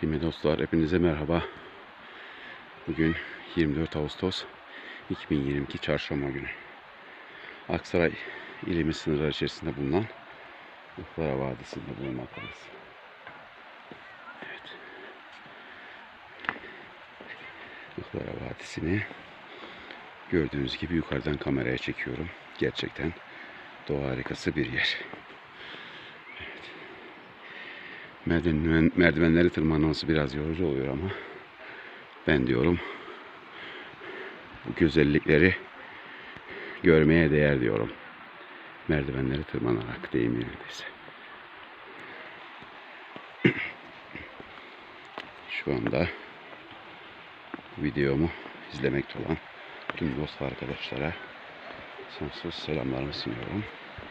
Kıymetli dostlar, hepinize merhaba. Bugün 24 Ağustos 2022 Çarşamba günü. Aksaray ilimiz sınırları içerisinde bulunan Ihlara Vadisi'nde bulunmaktayız. Evet. Ihlara Vadisi'ni gördüğünüz gibi yukarıdan kameraya çekiyorum. Gerçekten doğa harikası bir yer. Merdivenleri tırmanması biraz yorucu oluyor ama ben diyorum bu güzellikleri görmeye değer diyorum. Merdivenleri tırmanarak deyim yerindeyse. Şu anda videomu izlemekte olan tüm dost arkadaşlara sonsuz selamlarımı sunuyorum.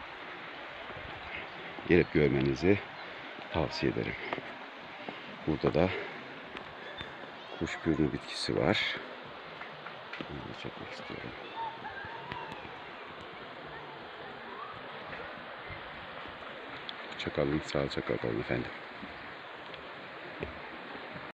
Gelip görmenizi tavsiye ederim. Burada da kuşburnu bitkisi var. Bunu da çekmek istiyorum. Çakalın salça kakalım efendim.